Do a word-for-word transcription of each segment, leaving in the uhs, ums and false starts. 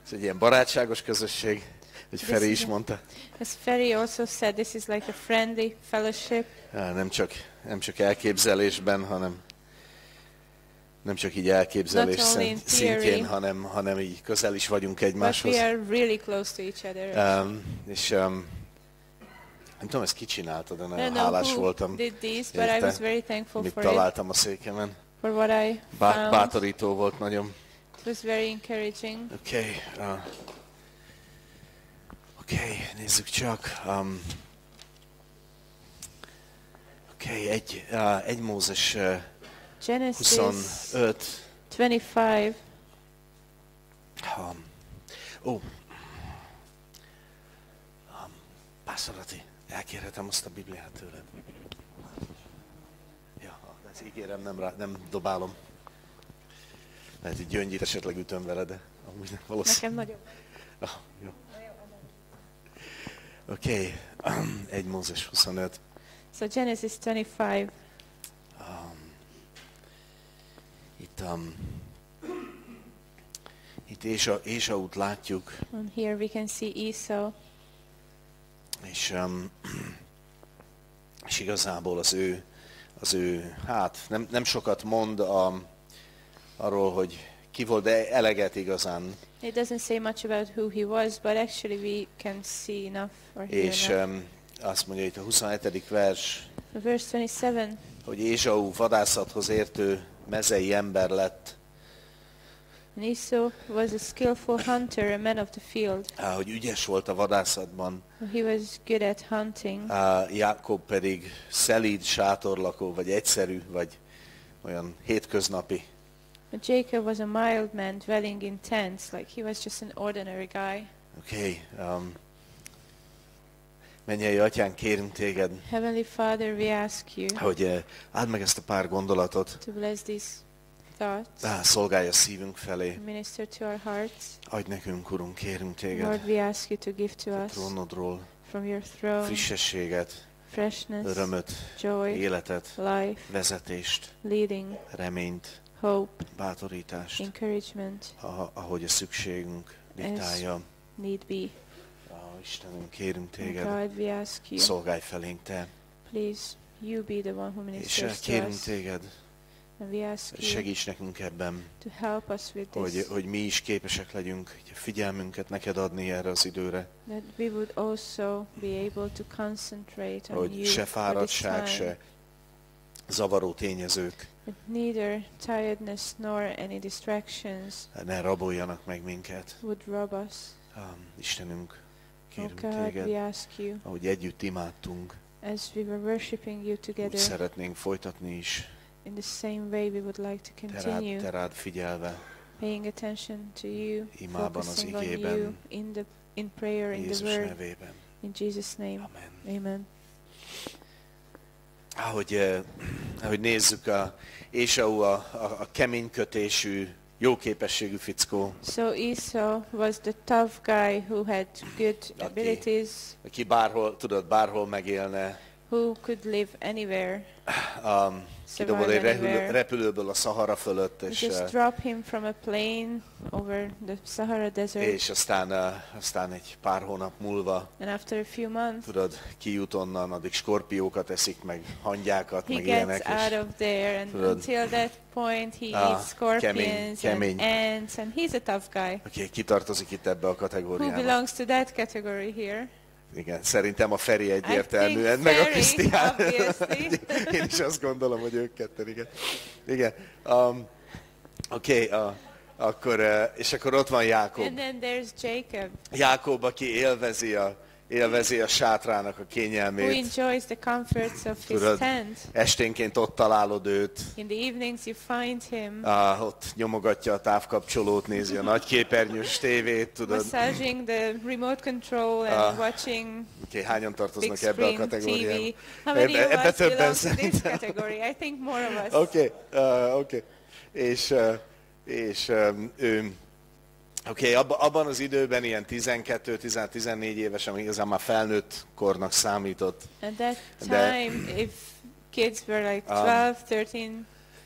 Ez egy ilyen barátságos közösség, hogy Feri is mondta. As Ferry also said, this is like a friendly fellowship. Nem csak, nem csak elképzelésben, hanem nem csak így elképzelés szintjén, hanem, hanem így közel is vagyunk egymáshoz. But we are really close to each other. Um, és um, nem tudom, ezt ki csinálta, de nagyon hálás voltam. Did this, but I was very thankful mit for találtam a székemen. For what I Bá- found. Bátorító volt nagyon. It was very encouraging. Oké, okay, uh, oké, okay, nézzük csak. Um, Oké, okay, egy, uh, egy Mózes uh, Genesis huszonöt. twenty-five. Um, ó, um, Pásztor Ati, elkérhetem azt a Bibliát tőled? Ja, ezt ígérem, nem, rá, nem dobálom. Lehet, hogy gyöngyit esetleg ütöm vele, de amúgy nem valószínű. Nekem nagyon. Ah, jó. Oké, okay. um, egy Mózes huszonöt. So Genesis twenty-five. Um, itt um, itt Ésa, Ésaut látjuk. And here we can see Esau. És, um, és igazából az ő, az ő hát nem, nem sokat mond a, arról, hogy ki volt, de eleget igazán. It doesn't say much about who he was, but actually we can see enough or hear És enough. um, azt mondja itt a huszonhetedik vers, Verse twenty-seven. hogy Ésau vadászathoz értő mezei ember lett. And Esau was a skillful hunter, a man of the field. Uh, hogy ügyes volt a vadászatban. He was good at hunting. Uh, Jákob pedig szelíd sátorlakó, vagy egyszerű, vagy olyan hétköznapi. But Jacob was a mild man dwelling in tents, like he was just an ordinary guy. Oké, okay, um, mennyei atyánk, kérünk téged, Heavenly Father, we ask you hogy uh, áld meg ezt a pár gondolatot, to bless these thoughts, ah, szolgálj a szívünk felé. minister to our hearts. Adj nekünk, Urunk, kérünk téged, Lord, we ask you to give to a us trónodról from your throne frissességet, freshness, örömöt, joy, életet, life, vezetést, leading, reményt, hope, bátorítást, encouragement, a- ahogy a szükségünk diktálja. need be. Ah, Istenünk, kérünk And téged, God, we ask you, szolgálj felénk te, please, you be the one who és ministers to kérünk us. téged, And we ask you segíts nekünk ebben, to help us with hogy, this, hogy mi is képesek legyünk a figyelmünket neked adni erre az időre, that we would also be able to concentrate on hogy you se for this fáradtság, time. se zavaró tényezők That neither tiredness nor any distractions ne raboljanak meg minket. would rob us. Um, Istenünk, Oh kérünk God, we téged, ask you, ahogy együtt imádtunk, as we were worshiping you úgy together, szeretnénk folytatni is, in the same way we would like to te rád, continue te rád figyelve, paying attention to you, imában, az focusing on igében, you, in the in prayer, in the Jézus word, nevében. in Jesus' name. Amen. Amen. Ahogy, eh, ahogy nézzük, a Ésau a, a, a keménykötésű, jó képességű fickó, So Esau was the tough guy who had good abilities, aki bárhol, tudod, bárhol megélne. who could live anywhere. Um, kidobod egy repülő, anywhere. repülőből a Szahara fölött, You és, just eh, drop him from a plane over the Sahara Desert, és aztán, eh, aztán egy pár hónap múlva, and after a few months, tudod, kijut onnan, addig skorpiókat eszik, meg hangyákat, he meg gets ilyenek, out és of there, and tudod, until that point he ah, eats scorpions kemény, kemény. and ants, and he's a tough guy. okay, kitartozik itt ebbe a Who kategóriába. belongs to that category here? Igen, szerintem a Feri egyértelműen, I meg a think Krisztián. Feri, obviously. Én is azt gondolom, hogy ők ketten, igen. Igen. Um, Oké, okay, uh, akkor, uh, és akkor ott van Jákob. And then there's Jacob, Jákob, aki élvezi a, élvezi a sátrának a who kényelmét. enjoys the comforts of his Tudod, tent. esténként ott találod őt. In the evenings you find him Uh, ott nyomogatja a távkapcsolót, nézi a nagyképernyős tévét, tudod. massaging the remote control and Ah. watching Okay, hányan big tartoznak ebbe a screen T V. kategóriába? How many Ebbe- of ebbe us többen belong to this szerintem. category? I think more of us. Oké, okay, uh, oké. Okay. És, uh, és um, ő, oké, okay, abba, abban az időben ilyen tizenkettő tizennégy éves, ami igazán már felnőtt kornak számított. At that De- time, if kids were like Um, twelve, thirteen,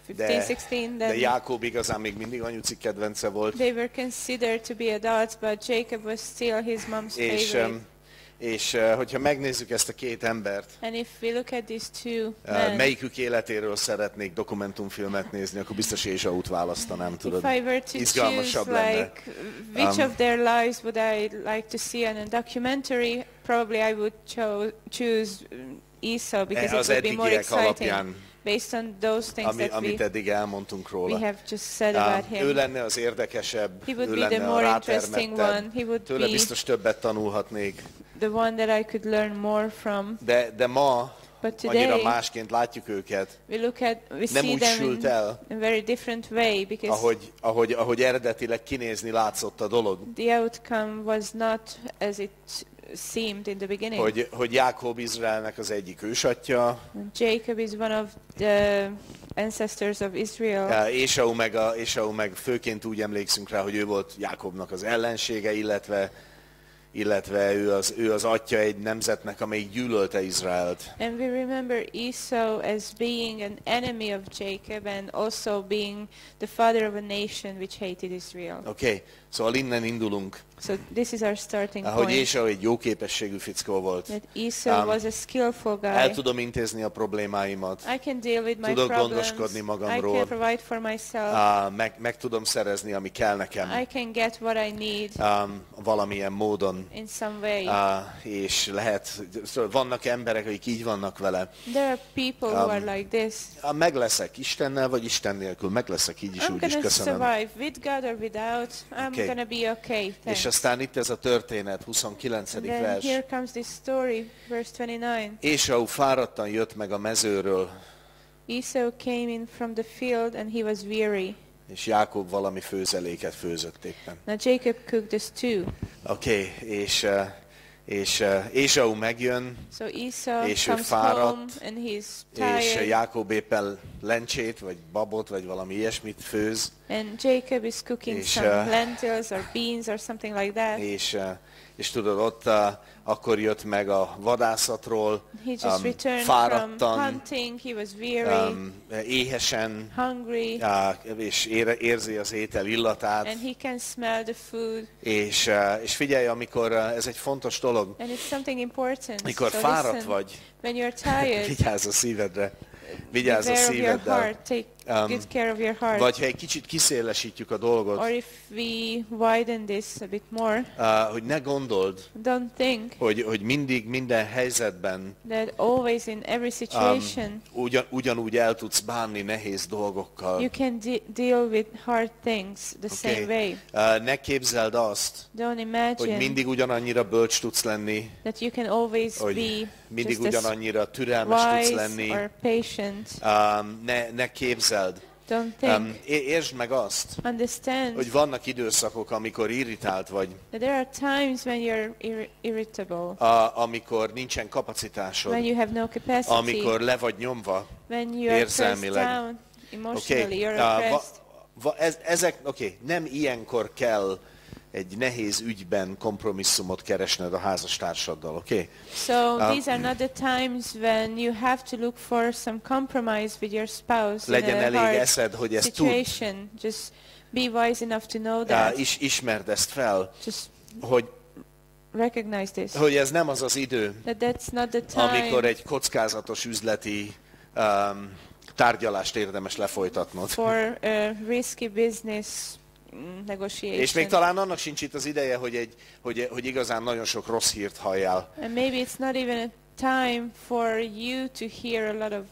fifteen, sixteen, de then Jákob igazán még mindig anyuci kedvence volt. they were considered to be adults, but Jacob was still his mom's És, favorite. um, és uh, hogyha megnézzük ezt a két embert, And if we look at these two uh, men, melyikük életéről szeretnék dokumentumfilmet nézni, akkor biztos Ésaut választanám, tudod. if I were to Izgalmasabb choose lenne. like which Um, of their lives would I like to see on a documentary, probably I would cho- choose um, Esau because it Az would be more eddigiek exciting alapján, based on those things ami, that amit we, eddig elmondtunk we róla. have just said about Um, ő him. lenne az érdekesebb, He would ő be the lenne a more interesting one. rátermettebb. He would Tőle be biztos többet tanulhatnék. the one that I could learn more from. De, de ma But annyira today másként látjuk őket, we look at, we nem see úgy them sült in el, a very different way because ahogy, ahogy, ahogy eredetileg kinézni látszott a dolog. the outcome was not as it seemed in the beginning. Hogy, hogy Jákob Izraelnek az egyik ősatja, Jacob is one of the ancestors of Israel. Ésau meg, a, Ésau meg főként úgy emlékszünk rá, hogy ő volt Jákobnak az ellensége, illetve, illetve ő, az, ő az atya egy nemzetnek, amelyik gyűlölte Izraelt. And we remember Esau as being an enemy of Jacob and also being the father of a nation which hated Israel. Oké, okay. Szóval innen indulunk. So this is our starting Ahogy point. Ésau egy jó képességű fickó volt. That Esau Um, was a skillful guy. El tudom intézni a problémáimat. I can deal with my Tudok problems. gondoskodni I magamról. can provide for myself. Uh, meg, meg tudom szerezni, ami kell nekem. I can get what I need Um, valamilyen módon. in some way. Uh, és lehet, szóval vannak emberek, akik így vannak vele. There are people who um, are like this. Uh, meg leszek Istennel, vagy Isten nélkül. Meg leszek így is, I'm úgy is. gonna Köszönöm. survive with God or without. I'm Okay. gonna be okay. Thanks. És aztán itt ez a történet, huszonkilencedik Then vers. here comes this story, verse twenty-nine. Ésau fáradtan jött meg a mezőről, Esau came in from the field and he was weary. és Jákob valami főzeléket főzött éppen. Now Jacob cooked a stew. Oké, okay, és, uh, és uh, Ésau megjön, So Esau És ő comes fáradt, home and he's és tired. Jákob éppen lencsét, vagy babot, vagy valami ilyesmit főz, And Jacob is cooking És, some uh, lentils or beans or something like that. és, uh, és tudod, ott uh, akkor jött meg a vadászatról, He just um, returned from fáradtan, hunting. He was weary, um, éhesen, hungry, uh, és ére, érzi az étel illatát. and he can smell the food. És, uh, és figyelj, amikor uh, ez egy fontos dolog, And it's something important. amikor so fáradt listen, vagy, when you're tired, vigyázz a szívedre, vigyázz a beware of your szíveddel. heart. Take Um, good care of your heart. Vagy ha egy kicsit kiszélesítjük a dolgot, Or if we widen this a bit more, uh, hogy ne gondold, don't think hogy, hogy mindig, minden helyzetben that always in every situation um, ugyan, ugyanúgy el tudsz bánni nehéz dolgokkal. you can de- deal with hard things the Okay. same way. Uh, ne képzeld azt, Don't hogy imagine mindig ugyanannyira bölcs tudsz lenni, that you can always hogy be mindig just as ugyanannyira türelmes tudsz wise lenni. or patient. Um, ne, ne képzeld. Don't think. Um, é- értsd meg azt, Understand hogy vannak időszakok, amikor irritált vagy, that there are times when you're ir- irritable, a, amikor nincsen kapacitásod, when you have no capacity, amikor le vagy nyomva. when you are pressed érzelmileg. down emotionally, Oké, you're uh, va, oppressed. va, ez, ezek, okay, nem ilyenkor kell egy nehéz ügyben kompromisszumot keresned a házastársaddal, oké? Okay? So Um, these are not the times when you have to look for some compromise with your spouse Legyen in a elég hard eszed, hogy ezt tudd, situation. Just be wise enough to know that. uh, is, ismerd ezt fel, Just hogy, recognize this. hogy ez nem az az idő, That that's not the time amikor egy kockázatos üzleti um, tárgyalást érdemes lefolytatnod. for a risky business mm, negotiation. És még talán annak sincs itt az ideje, hogy, egy, hogy, hogy igazán nagyon sok rossz hírt halljál. And maybe it's not even a time for you to hear a lot of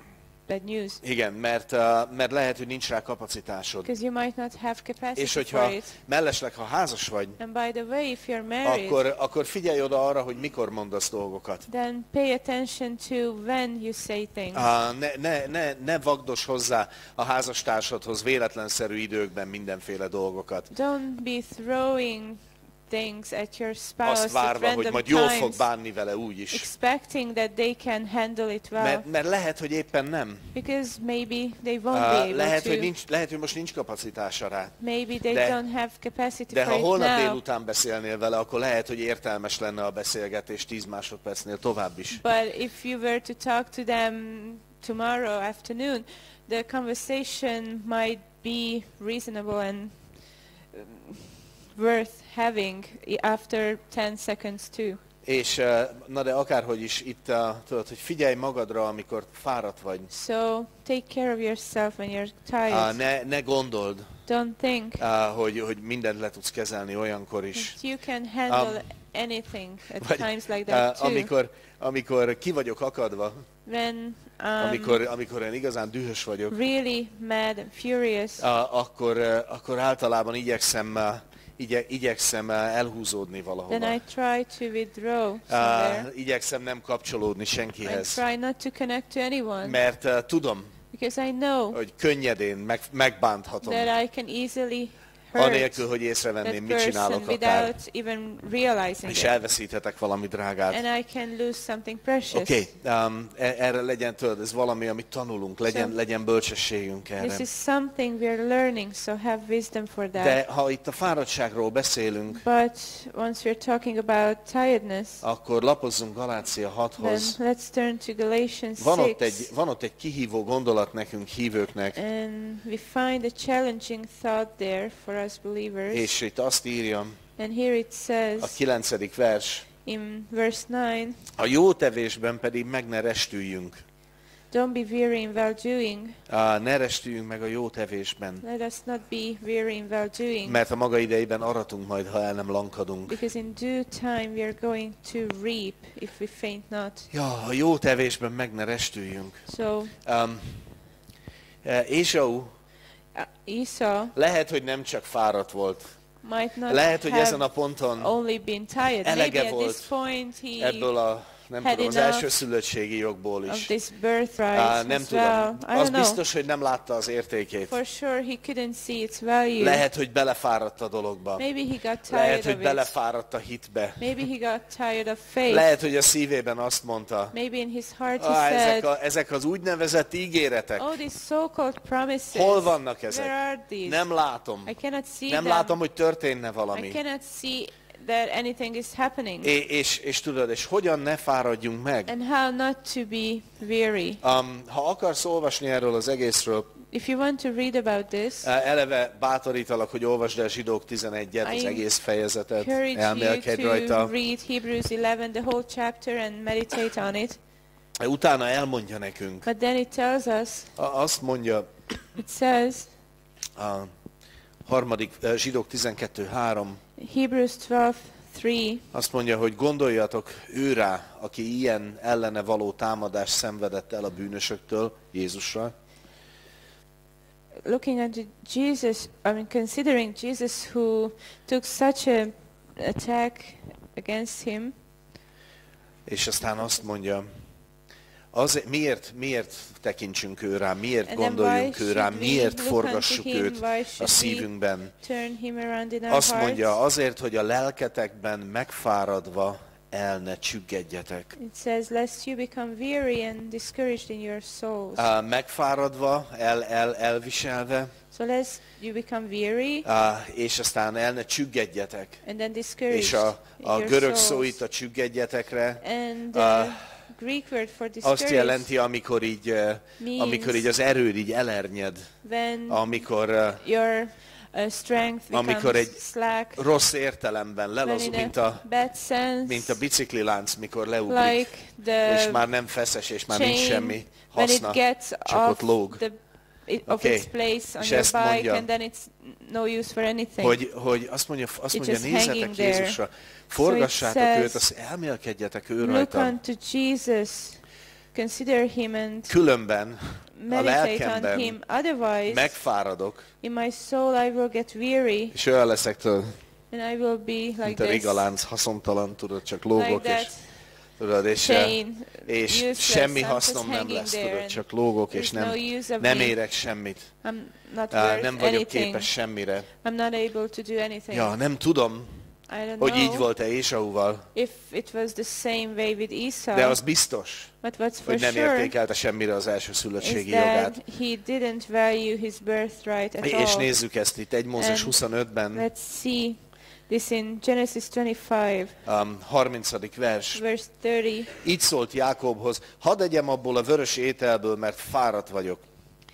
bad news. Igen, mert, uh, mert lehet, hogy nincs rá kapacitásod. Because you might not have capacity És for hogyha it. mellesleg, ha házas vagy, And by the way, if you're married, akkor, akkor figyelj oda arra, hogy mikor mondasz dolgokat. then pay attention to when you say things. Uh, ne, ne, ne, ne vagdos hozzá a házastársadhoz véletlenszerű időkben mindenféle dolgokat. Don't be throwing things at your spouse Azt at várva, hogy random majd jól fog times, bánni vele úgy is. expecting that they can handle it well. Mert, mert lehet, hogy éppen nem. Because maybe they won't be Uh, able lehet, to. hogy nincs, lehet, hogy most nincs kapacitása rá. Maybe they de- don't have capacity De for ha it holnap now. délután beszélnél vele, akkor lehet, hogy értelmes lenne a beszélgetés tíz másodpercnél tovább is. But if you were to talk to them tomorrow afternoon, the conversation might be reasonable and um, worth having i- after ten seconds too. És uh, na de akárhogy is itt, uh, tudod, hogy figyelj magadra, amikor fáradt vagy. So take care of yourself when you're tired. Uh, ne, ne gondold, Don't think uh, hogy, hogy mindent le tudsz kezelni olyankor is. that you can handle Um, anything at Vagy, times like that uh, too. amikor, amikor ki vagyok akadva, When um, amikor, amikor én igazán dühös vagyok, really mad and furious, uh, akkor, uh, akkor általában igyekszem, uh, igye, igyekszem uh, elhúzódni then valahova. I try to withdraw somewhere. Uh, igyekszem nem kapcsolódni I senkihez. try not to connect to anyone Mert uh, tudom, because I know hogy könnyedén meg, megbánthatom, that I can easily hurt anélkül, hogy that észrevenném, mit person csinálok akár. without even realizing És it. elveszíthetek valami drágát. And I can lose something precious. Oké, okay, um, e- erre legyen, tudod, ez valami, amit tanulunk, legyen, So- legyen bölcsességünk erre. This is something we are learning, so have wisdom for that. De ha itt a fáradtságról beszélünk, But once we're talking about tiredness, akkor lapozzunk Galácia then hathoz. let's turn to Galatians Van ott, egy, six. van ott egy kihívó gondolat nekünk, hívőknek, And we find a challenging thought there for us believers. és itt azt írja, And here it a says kilencedik vers, in verse nine, a jó tevésben pedig meg ne restüljünk. don't be weary in well doing. Á, ne restüljünk meg a jó tevésben, Let us not be weary in well doing. mert a maga idejében aratunk majd, ha el nem lankadunk. Because in due time we are going to reap if we faint not. Ja, a jó tevésben meg ne restüljünk. So Um, Ésau uh, Esau lehet, hogy nem csak fáradt volt. might not Lehet, hogy ezen have a ponton only been tired. elege Maybe at volt this point he ebből a, nem had tudom, az enough első szülöttségi jogból of is. this birthright Á, nem as well. tudom. I Az don't know. biztos, hogy nem látta az értékét. For sure he couldn't see its value. Lehet, hogy belefáradt a dologba. Maybe he got Lehet, tired hogy of it. belefáradt a hitbe. Maybe he got tired of faith. Lehet, hogy a szívében azt mondta, Maybe in his heart he ah, ezek, said, a, ezek az úgynevezett ígéretek, oh, these so-called promises, hol vannak where ezek? are these? Nem látom. I cannot see Nem them. látom, hogy történne I valami. cannot see that anything is happening. É, és, és tudod, és hogyan ne fáradjunk meg? And how not to be weary. Um, ha akarsz olvasni erről az egészről, If you want to read about this, eleve bátorítalak, hogy olvasd el Zsidók tizenegyet, az I egész fejezetet, encourage you elmélkedj to rajta. read Hebrews eleven, the whole chapter, and meditate on it. Utána elmondja nekünk. But then it tells us, A- Azt mondja it says, a harmadik, eh, Zsidók tizenkettő három, Hebrews twelve three, azt mondja, hogy gondoljatok ő rá, aki ilyen ellene való támadást szenvedett el a bűnösöktől, Jézusra, looking at Jesus, I mean, considering Jesus who took such a attack against him, és aztán azt mondja, az, miért, miért tekintsünk ő rá, miért And then gondoljunk why ő rá, should we miért look forgassuk unto him? őt Why a should we szívünkben. turn him around in our Azt mondja, hearts? azért, hogy a lelketekben megfáradva el ne csüggedjetek. It says, lest you become weary and discouraged in your souls. Uh, megfáradva, el, el, elviselve, So lest you become weary uh, és aztán el ne csüggedjetek. and then discouraged És a, in a your görög souls. szó itt a csüggedjetekre And uh, the Greek word for azt discouraged jelenti, amikor így, uh, means amikor így az erőd így elernyed, when amikor uh, your uh, strength becomes amikor egy slack, rossz értelemben when lelazul, in mint a a, bad sense, mint a biciklilánc, mikor leugrik, like és the már nem feszes, és már nincs chain, semmi when it haszna, gets csak ott off lóg. the, it, of Okay. its place on És your ezt bike, mondja, and then it's no use for anything. Hogy, hogy azt mondja, azt It's mondja just nézzetek hanging there. Jézusra, forgassátok says, őt, azt elmélkedjetek ő Look rajta. unto Jesus, consider him and Különben a meditate on lelkemben him. Otherwise, megfáradok, in my soul I will get weary, és olyan leszek, tudod, and I will be like mint a this, rigalánc, haszontalan, tudod, csak like lógok, és, that tudod, és, chain, és useless. semmi I'm just hasznom nem hanging lesz, there, tudod, and csak lógok, és there's nem, no use of nem me. érek semmit. I'm not Á, worth nem vagyok anything. képes semmire. I'm not able to do anything. Ja, nem tudom, I don't hogy így know volt-e Ésauval, if it was the same way with Esau, de az biztos, but what's for hogy nem sure értékelte semmire az első is szülöttségi that jogát. he didn't value his birthright at És all. nézzük ezt itt egy Mózes And huszonötben, Let's see this in Genesis twenty-five, um, harmincadik vers. verse thirty. Így szólt Jákobhoz, hadd egyem abból a vörös ételből, mert fáradt vagyok.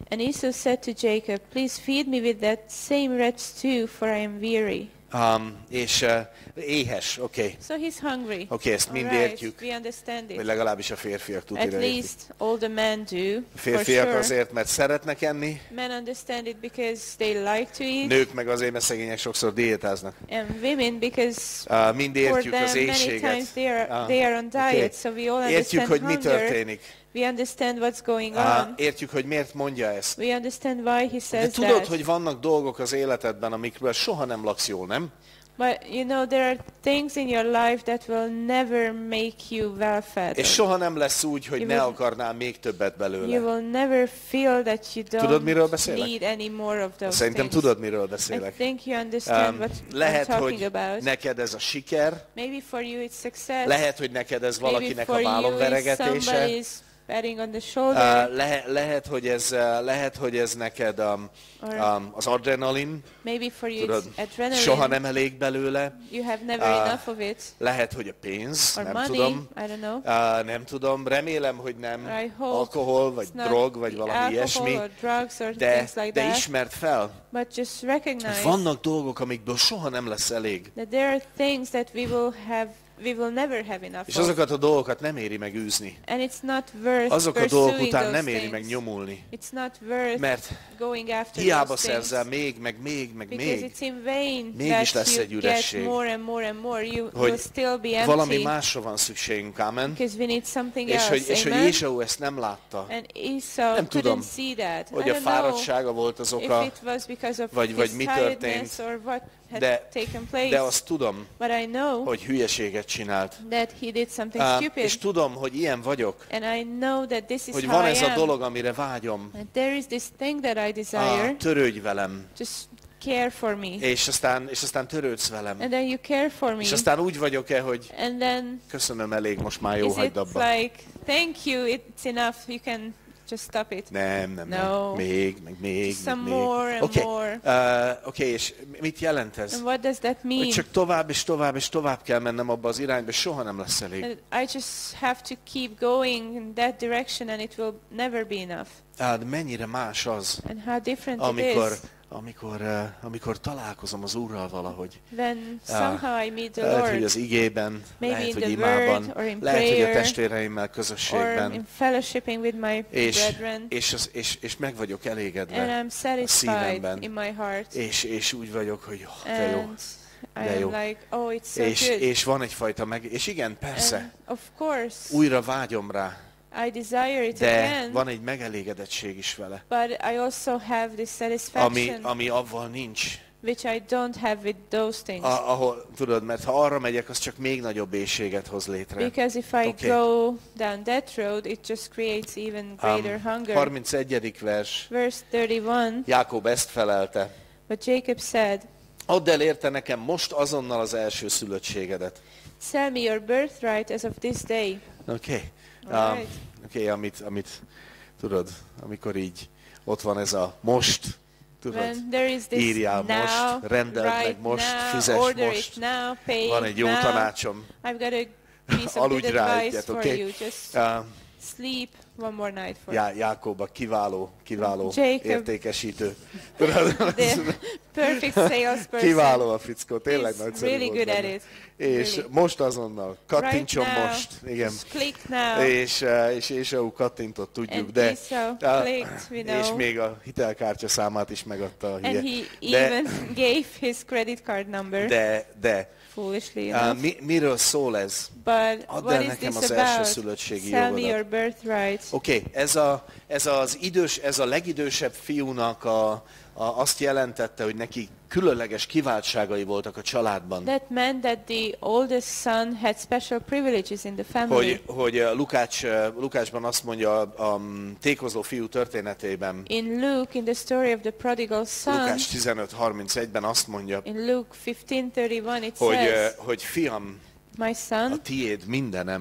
And Esau said to Jacob, please feed me with that same red stew, for I am weary. Um, és uh, éhes, oké. Okay. So he's hungry. Oké, okay, ezt mind Alright, értjük, we understand vagy it. legalábbis a férfiak At tutira értik. least all the men do, A for férfiak sure. azért, mert szeretnek enni, Men understand it because they like to eat, nők meg azért, mert szegények sokszor diétáznak. and women because Uh, mind for értjük az them many éhséget. times they are, Ah, they are on diet, okay. so we all Értjük, understand hogy mi hunger. történik. We understand what's going Uh, on. értjük, hogy miért mondja ezt. We understand why he De says tudod, that. hogy vannak dolgok az életedben, amikről soha nem laksz jól, nem? But you know, there are things in your life that will never make you well fed. És soha nem lesz úgy, hogy You ne will- akarnál még többet You belőle. will never feel that you Tudod, miről don't beszélek? need any more of those Szerintem things. tudod, miről I beszélek. think you understand Um, what lehet, I'm talking hogy about. neked ez a siker, Maybe for you it's success. lehet, hogy neked ez Maybe valakinek for a you it's vállonveregetése, somebody's patting on the shoulder. Uh, le, lehet, hogy ez, uh, lehet, hogy ez neked um, Or um, az adrenalin, maybe for you tudod, it's adrenaline. soha nem elég belőle. You have never Uh, enough of it. Lehet, hogy a pénz, Or nem money, tudom. I don't know. Uh, nem tudom, remélem, hogy nem I hope alkohol, vagy it's not drog, vagy valami alcohol ilyesmi, or drugs or de, things like de that. ismerd fel, But just recognize vannak dolgok, amikből soha nem lesz elég. that there are things that we will have, we will never have enough És of. azokat a dolgokat nem éri meg űzni. And it's not worth Azok a pursuing dolgok után those nem éri things. meg nyomulni. It's not worth Mert going after hiába those things. szerzel még, meg még, meg Because még, it's in vain mégis that lesz you egy get üresség. more and more and more. You Hogy will still be valami empty. másra van szükségünk, amen. Because we need something És else. hogy, és hogy Amen? Ézsau ezt nem látta, And Esau Nem tudom, couldn't see that. hogy I a don't know fáradtsága volt az if oka, it was because of vagy- vagy his mi tiredness történt, or what had de, taken place. de azt tudom, But I know hogy hülyeséget csinált. that he did something Uh, stupid. és tudom, hogy ilyen vagyok, And I know that this is hogy how van I ez a am. dolog, amire vágyom. And there is this thing that I desire. Uh, törődj velem, Just care for me. és aztán, és aztán törődsz velem. And then you care for me. És aztán úgy vagyok-e, hogy And then köszönöm, elég, most már jó, is hagyd it abba. like, thank you, it's enough, you can just stop it. Nem, nem, nem. No. Még, meg még, meg Some még. more and Oké, more. uh, okay, és mit jelent ez? And what does that Hogy mean? csak tovább és tovább és tovább kell mennem abba az irányba, és soha nem lesz elég. That I just have to keep going in that direction and it will never be enough. Hát mennyire más az, And how different amikor, it is amikor, uh, amikor találkozom az Úrral valahogy. when Ah, somehow I meet the Lehet, hogy Lord, az igében, Maybe lehet, in hogy the imában, word or in lehet, hogy a prayer, testvéreimmel or közösségben, in fellowshipping with my és, brethren, és, az, és, és meg vagyok and elégedve, I'm satisfied szívemben. in my heart, és, és úgy vagyok, hogy oh, de jó. and I de jó. am like, oh, it's so És, good. és van egyfajta meg... És igen, persze, And of course, újra vágyom rá, I desire it de again, van egy megelégedettség is vele, but I also have this ami, satisfaction, ami avval nincs. which I don't have with those things. A, ahol, tudod, mert ha arra megyek, az csak még nagyobb éhséget hoz létre. Because if I Okay. go down that road, it just creates even greater Um, hunger. harmincegyedik vers, Verse thirty-one, Jákob ezt felelte. but Jacob said, Add el érte nekem most azonnal az első szülöttségedet. sell me your birthright as of this day. Oké. Okay. Um, Alright. Oké, okay, amit, amit tudod, amikor így ott van ez a most, tudod, When there is this írjál now, most, rendeld meg right most, now, fizess order most. it now, pay Van it egy jó now. tanácsom. I've got a piece of Aludj good rá advice egyet, for oké? you. Just Uh, sleep one more night for Já, Jákob a kiváló, kiváló Jacob. értékesítő. Tudod, the perfect salesperson. kiváló a fickó, tényleg He's nagyszerű really volt good at benne. it. És Really. most azonnal, kattintson Right now. most, igen. Just click now. És, eh, és Ézsau kattintott, tudjuk, And de Esau ah, clicked, we know. és még a hitelkártya számát is megadta a And hülye. he De, even gave his credit card number, de, de, foolishly uh, enough. mi, miről szól ez? But Add what el is nekem this az about? elsőszülöttségi Sell me jogodat. your birthright. Oké, okay, ez, a, ez az idős, ez a legidősebb fiúnak a, a, azt jelentette, hogy neki különleges kiváltságai voltak a családban. That meant that the oldest son had special privileges in the family. Hogy, hogy uh, Lukács, uh, Lukácsban azt mondja a um, tékozló fiú történetében, In Luke, in the story of the prodigal son, Lukács tizenöt harmincegyben azt mondja, in Luke fifteen thirty-one, it hogy, uh, says, hogy fiam, my a son, tiéd mindenem,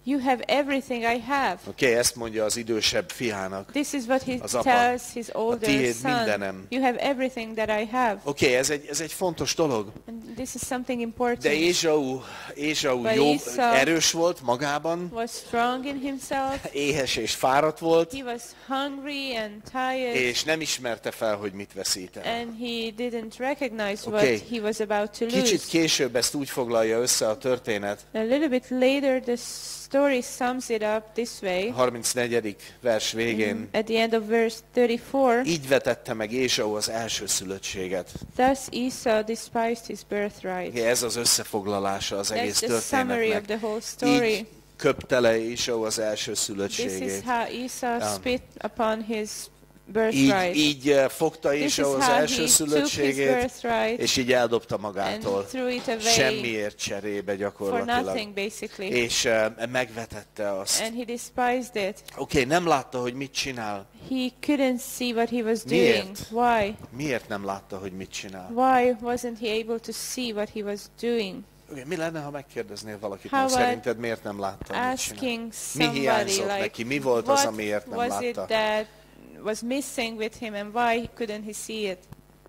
You have everything I have. Oké, okay, ezt mondja az idősebb fiának. This is what he Az apa. tells his A older tiéd son. mindenem. You have everything that I have. Oké, okay, ez egy, ez egy fontos dolog. And this is something important. De Ézsau, Ézsau But jó, Esau erős volt magában, was strong in himself. éhes és fáradt volt, He was hungry and tired. és nem ismerte fel, hogy mit veszít el. And he didn't recognize Okay. what he was about to lose. Kicsit később ezt úgy foglalja össze a történet, A little bit later, the story sums it up this way. harmincnegyedik vers végén. At the end of verse thirty-four, Így vetette meg Ézsau az elsőszülöttséget. thus Esau despised his birthright. Ez az összefoglalása az egész That's the summary of történetnek. the whole story. Így köpte le Ézsau az This is elsőszülöttségét. how Esau Um, spit upon his Így, birthright. így eh, fogta This is Ézsau az how he took his elsőszülöttségét, birthright és így eldobta and magától. threw it away Semmiért cserébe for gyakorlatilag. nothing, basically. És uh, megvetette azt. And he despised it. Oké, okay, nem látta, hogy mit csinál. He couldn't see what he was doing. Miért? Why? Miért nem látta, hogy mit csinál? Why wasn't he able to see what he was doing? Okay, mi lenne, ha megkérdeznél valakit, How hogy about szerinted miért nem látta, mit csinál? Asking Mi somebody hiányzott like, neki? Mi volt az, what amiért nem was it látta? that was missing with him and why couldn't he see it?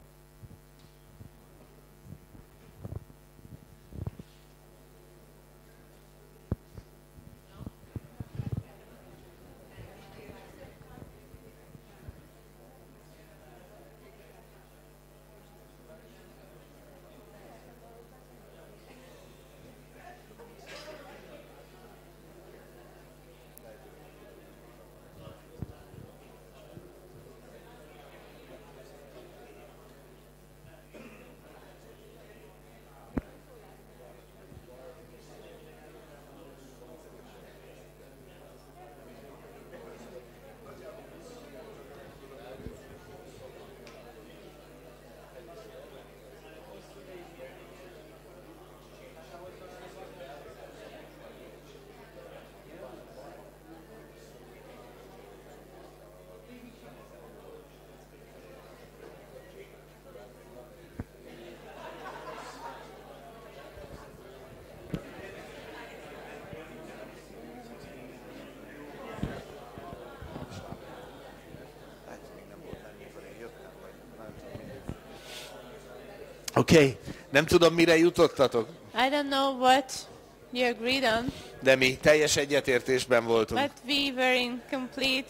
Oké, okay. Nem tudom, mire jutottatok, I don't know what you agreed on, de mi teljes egyetértésben voltunk. but we were in complete.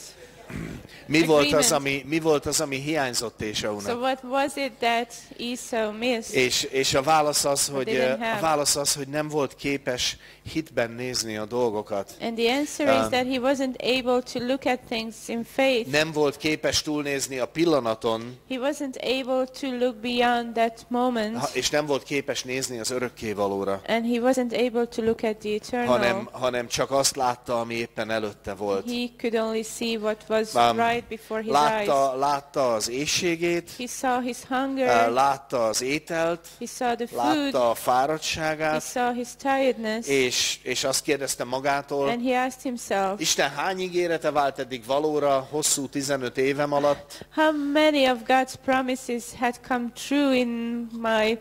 Mi volt, az, agreement. ami, mi volt az, ami hiányzott So Ézsaunak? what was it that Esau missed? És, és a válasz az, hogy didn't a have. válasz az, hogy nem volt képes hitben nézni a dolgokat. And the answer is Um, that he wasn't able to look at things in faith. Nem volt képes túlnézni a pillanaton, He wasn't able to look beyond that moment. ha- és nem volt képes nézni az örökkévalóra, And he wasn't able to look at the eternal. hanem, hanem csak azt látta, ami éppen előtte volt. He could only see what was Um, right before his eyes. Látta, látta az éhségét, He saw his uh, hunger. látta az ételt, He saw the food. látta a He fáradtságát, saw his tiredness. és, és azt kérdezte magától, And he asked himself, Isten hány ígérete vált eddig valóra hosszú tizenöt évem alatt, how many of God's promises had come true in my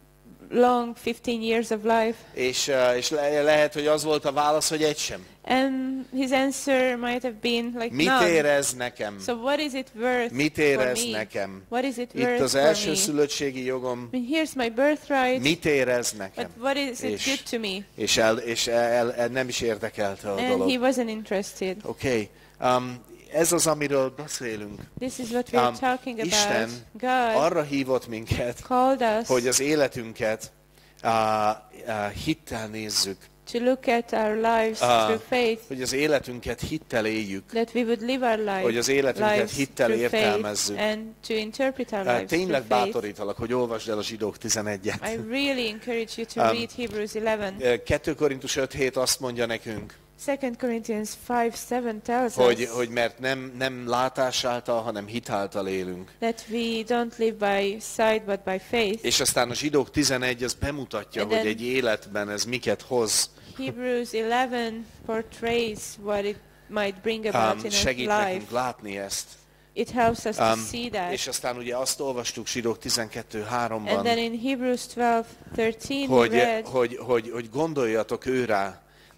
long fifteen years of life? és, uh, és le, lehet, hogy az volt a válasz, hogy egy sem. And his answer might have been like, Mit none. ér ez nekem? So what is it worth Mit ér for ez me? nekem? What is it Itt worth az for első me? szülöttségi jogom, I mean, here's my birthright, mit ér ez but nekem? what is it És- good to me? És, el, és el, el, nem is érdekelte a And he dolog. wasn't interested. Oké, okay. um, ez az, amiről beszélünk. This is what we're Um, talking about. Isten God arra hívott minket, called us hogy az életünket uh, uh, hittel nézzük, to look at our lives Ah. through faith, hogy az életünket hittel éljük, that we would live our life, hogy az életünket lives hittel through faith értelmezzük. and to interpret our Uh, lives Tényleg through faith. bátorítalak, hogy olvasd el a Zsidók tizenegyet. I really encourage you to Um, read Hebrews eleven. Uh, kettő Korintus öt hét azt mondja nekünk, Second Corinthians five seven tells hogy, us hogy mert nem, nem látás által, hanem hit által élünk. that we don't live by sight but by faith. És aztán a Zsidók tizenegy az bemutatja, And hogy then- egy életben ez miket hoz. Hebrews eleven portrays what it might bring about Um, in segít a life. nekünk látni ezt. It helps us to Um, see that. és aztán ugye azt olvastuk Zsidók tizenkettő háromban, And then in Hebrews twelve thirteen we hogy, read hogy, hogy, hogy gondoljatok ő rá,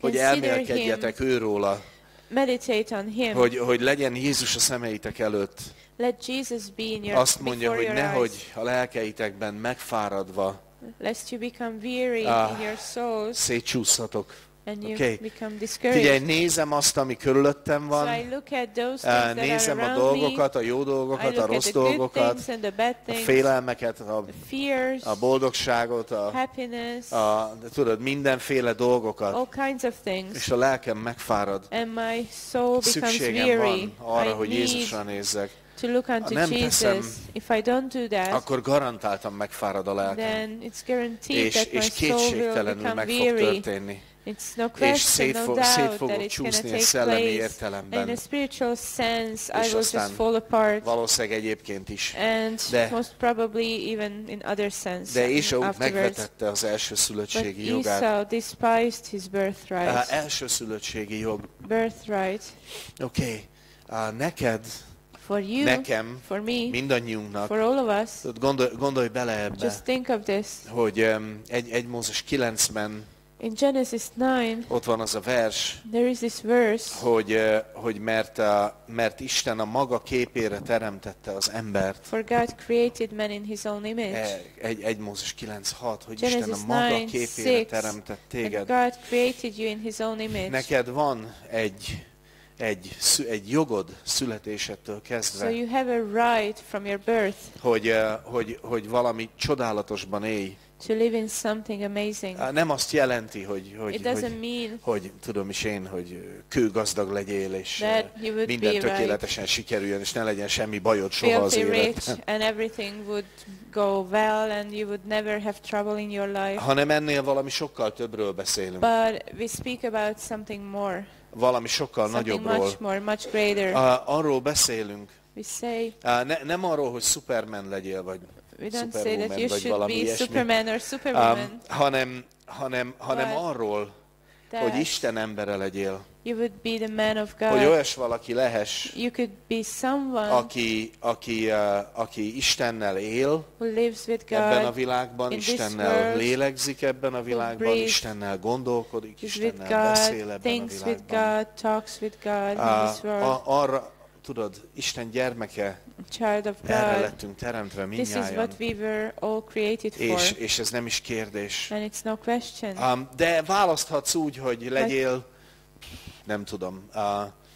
hogy Consider elmélkedjetek őróla, Meditate on him. hogy, hogy legyen Jézus a szemeitek előtt. Let Jesus be in your, Azt mondja, before hogy your nehogy eyes, a lelkeitekben megfáradva lest you become weary Ah. in your souls szétcsúszhatok. and you Okay. become Figyelj, discouraged. nézem azt, ami körülöttem So van, I look at those eh, things that nézem are a around me. dolgokat, a jó I dolgokat, a look at rossz the good dolgokat, things and the bad a things, félelmeket, a, the fears, a boldogságot, a, happiness, a, de tudod, mindenféle dolgokat, all kinds of things. és a lelkem megfárad. And my soul becomes Szükségem weary. van arra, I hogy need Jézusra nézzek. to look unto nem teszem, Jesus. If I don't do that, Akkor garantáltan megfárad a lelkem. then it's guaranteed És, that my és soul will kétségtelenül become meg fog weary. történni. It's no És question, szét, no fog, doubt szét that fogok it's going to csúszni egy take szellemi place. In értelemben. a spiritual sense, És I will just aztán fall apart. Valószínűleg egyébként is. And De- most probably even in other sense De Ézsau afterwards. megvetette az But elsőszülöttségi jogát. Esau despised his Uh, birthright. elsőszülöttségi jog. Birthright. Oké. Okay. Uh, neked, For you, nekem, for me, mindannyiunknak, for all of us, tudod, gondolj, gondolj bele ebbe, just think of this. hogy um, egy, egy Mózes kilencben In Genesis nine, ott van az a vers, there is this verse hogy, uh, hogy mert, uh, mert Isten a maga képére teremtette az embert. For God created man in his own image. E- Egy, egy Mózes kilenc hat, hogy Genesis Isten a maga nine, képére six, teremtett And téged. God created you in his own image. Neked van egy, egy, szü- egy jogod születésettől So kezdve, you have a right from your birth hogy, uh, hogy, hogy valami csodálatosban élj. to live in something amazing. Uh, Nem azt jelenti, hogy, hogy, It doesn't hogy, mean hogy tudom is én, hogy kőgazdag legyél, és uh, that you would minden be like tökéletesen sikerüljön, és ne legyen semmi bajod soha az filthy rich életben. and everything would go well and you would never have trouble in your life. Hanem ennél valami sokkal többről beszélünk. But we speak about something more, Valami sokkal something nagyobbról. much more, much greater. Uh, arról beszélünk, We say, uh, ne, nem arról, hogy Superman legyél, vagy we don't say that Superwoman, you vagy should valami be ilyesmi. Superman or Superwoman, um, hanem, hanem, hanem But arról, hogy that Isten embere legyél. you would be the man of Hogy God. olyas valaki lehess, You could be someone aki, aki, uh, aki Istennel él who lives with ebben a God, világban, in this Istennel world, lélegzik ebben a világban, breathes, Istennel gondolkodik, is with Istennel beszél God, ebben a thinks with világban. God, talks with God in Uh, this world, a, arra, tudod, Isten gyermeke, child of erre God. lettünk teremtve This is mindnyájan. what we were all created for, És, és ez nem is kérdés. and it's no question. Um, de választhatsz úgy, hogy legyél, nem tudom, uh,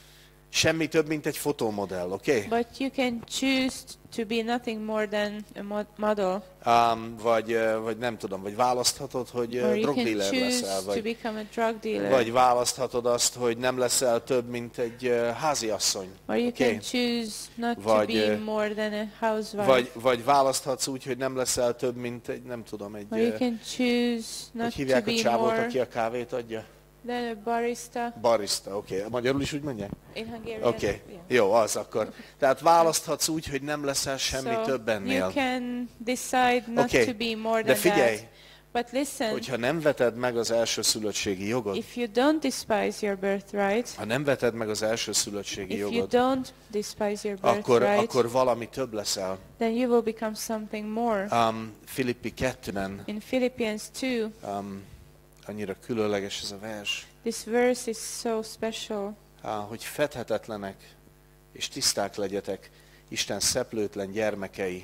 semmi több, mint egy fotómodell, oké? Okay? But you can choose to be nothing more than a mod- model, Um, vagy, uh, vagy nem tudom, vagy választhatod, hogy or uh, you can drogdealer choose leszel, to vagy, become a drug dealer, vagy választhatod azt, hogy nem leszel több, mint egy uh, háziasszony, or you oké? can choose not to Vagy, be uh, more than a housewife, Vagy, vagy választhatsz úgy, hogy nem leszel több, mint egy, nem tudom, egy, or you uh, can choose not hogy to hívják a be csávót, more aki a kávét adja? than a barista Barista, oké. Okay. Magyarul is úgy mondják? in Hungarian. Oké, okay. Yeah. Jó, az akkor. Tehát választhatsz úgy, hogy nem leszel semmi So több ennél. you can decide not Oké, to be more de than figyelj, that. But listen, hogyha nem veted meg az elsőszülöttségi jogod, if you don't despise your birthright, ha nem veted meg az elsőszülöttségi if you jogod, don't despise your akkor, birthright, akkor valami több leszel. then you will become something more. Um, Filippi kettőben, In Philippians two, um, annyira különleges ez a vers, this verse is so special. uh, hogy fedhetetlenek és tiszták legyetek, Isten szeplőtlen gyermekei.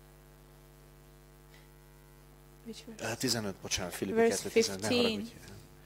Which verse? Uh, tizenöt, bocsánat, Filippi Verse kettő tizenöt, ne fifteen. haragudj.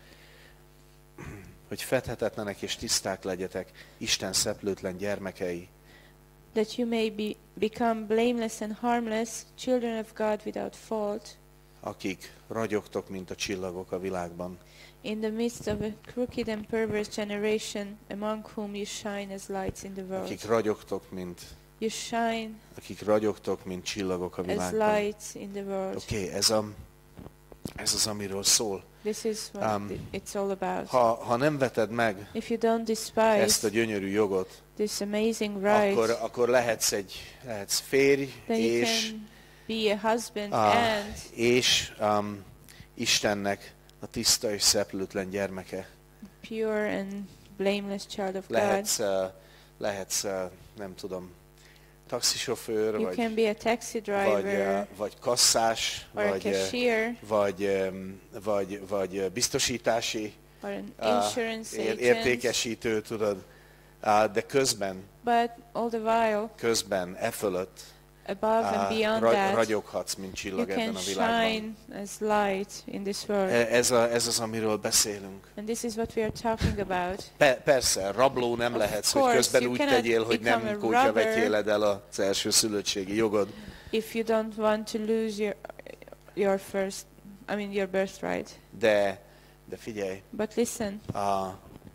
Hogy fedhetetlenek és tiszták legyetek, Isten szeplőtlen gyermekei. That you may be, become blameless and harmless, children of God without fault, Akik ragyogtok, mint a csillagok a világban. in the midst of a crooked and perverse generation, among whom you shine as lights in the world. Akik ragyogtok, mint, You shine akik ragyogtok, mint csillagok a as világban. lights in the world. Oké, okay, ez, a, ez az, amiről szól. This is what Um, it- it's all about. Ha, ha nem veted meg If you don't ezt despise a gyönyörű jogot, this amazing right, akkor, akkor lehetsz egy lehetsz férj, then you és, can be a husband ah, and és um, Istennek a tiszta és szeplőtlen gyermeke. pure and blameless child of God. Lehetsz, uh, lehetsz uh, nem tudom, taxisofőr, You vagy, can be a taxi vagy, driver uh, vagy kasszás, or a vagy, uh, cashier vagy, um, vagy, vagy uh, biztosítási or an uh, insurance ér- agent, értékesítő, tudod, uh, de közben, but all the while, közben, e fölött above and uh, beyond ra- that, ragyoghatsz, mint you csillag ebben can a világban. shine as light in this world. E- Ez, a, ez az, amiről beszélünk. And this is what we are talking about. Pe- persze, rabló nem Of lehetsz, hogy course, közben you úgy cannot tegyél, hogy become nem a kutya robber. vetéled el az első szülöttségi jogod. If you don't want to lose your your first, I mean your birthright. De, de figyelj, But listen, a,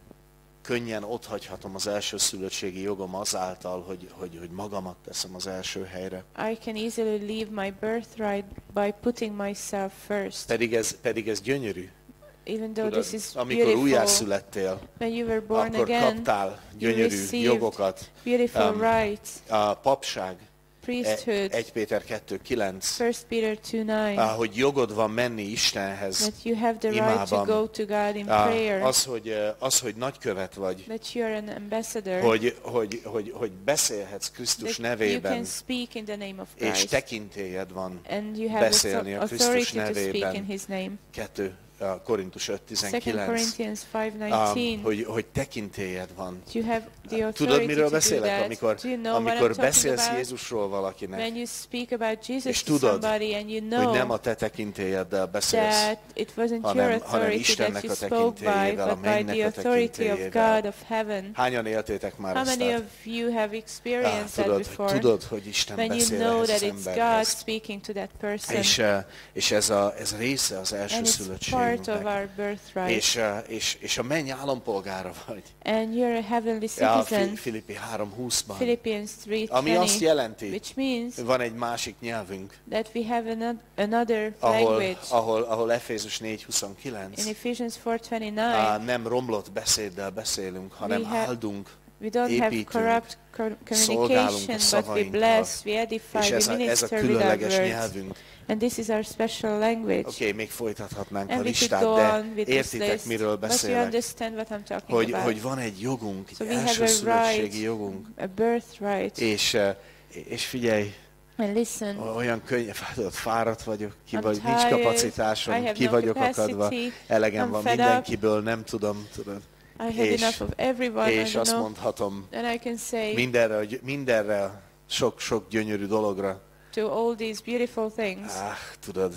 könnyen otthagyhatom az első szülöttségi jogom azáltal, hogy, hogy, hogy magamat teszem az első helyre. I can easily leave my birthright by putting myself first. Pedig ez, pedig ez gyönyörű. Even though Tudod, this is amikor beautiful, újjászülettél, when you were born akkor again, kaptál you gyönyörű received jogokat. beautiful Um, rights, A papság, priesthood, egy Péter kettő kilenc, First Peter two nine, ah, hogy jogod van menni Istenhez. that you have the right to imában. go to God in Ah, prayer, Az, hogy, eh, az, hogy nagykövet vagy, that you are an ambassador, hogy, hogy, hogy, hogy beszélhetsz Krisztus that you nevében, can speak in the name of és Christ, tekintélyed van. and you have beszélni a author- Krisztus authority to speak nevében. in His name. kettő Korintus öt Second tizenkilenc. Corinthians five Ah, nineteen. hogy, hogy tekintélyed van. You have the authority Tudod, miről to do beszélek? that. Amikor, Do you know what I'm amikor talking beszélsz about? Jézusról valakinek, When you speak about Jesus és to tudod, somebody and you hogy know nem a te tekintélyeddel beszélsz, that it wasn't hanem- your hanem authority Istennek that you a spoke by, tekintélyével, a but by mennynek the a authority of tekintélyével. God of heaven. Hányan éltétek már How ezt many át? of you have Ah, experienced that tudod, hogy, before? tudod, hogy Isten When you beszél know ehhez that az it's God emberhez. speaking to that person, És, eh, és ez, a, ez része az első and it's part of szülöttségünknek. our birthright, És, eh, és, és a menny állampolgára vagy. and you're a heavenly Ja, citizen. Fi- Filippi három húszban. Philippians three Ami azt twenty, jelenti, which means van egy másik nyelvünk, that we have ano- another ahol, language. ahol, ahol Efézus négy huszonkilenc. In Ephesians four Á, twenty-nine, nem romlott beszéddel beszélünk, hanem We have- áldunk, we don't have építünk, corrupt co- szolgálunk a communication, but we szavainkkal. bless, we edify, és we ez a, ez a minister with our különleges words. nyelvünk. And this is our special language. Oké, okay, még folytathatnánk And a we listát, could go de on with this értitek, list, miről but you beszélek? understand what I'm talking Hogy, about. hogy van egy jogunk, So egy we have első a szülöttségi right, jogunk, a birthright. és, eh, és figyelj, And listen, olyan könnyű, fáradt vagyok, ki I'm vagy, nincs tired, I kapacitásom, have ki no vagyok akadva, capacity, elegem I'm van fed up. mindenkiből, nem tudom, tudod. I have és- enough of everyone, I És don't azt know. mondhatom And I can say mindenre, hogy mindenre, sok-sok gyönyörű dologra, to all these beautiful things, áh, tudod,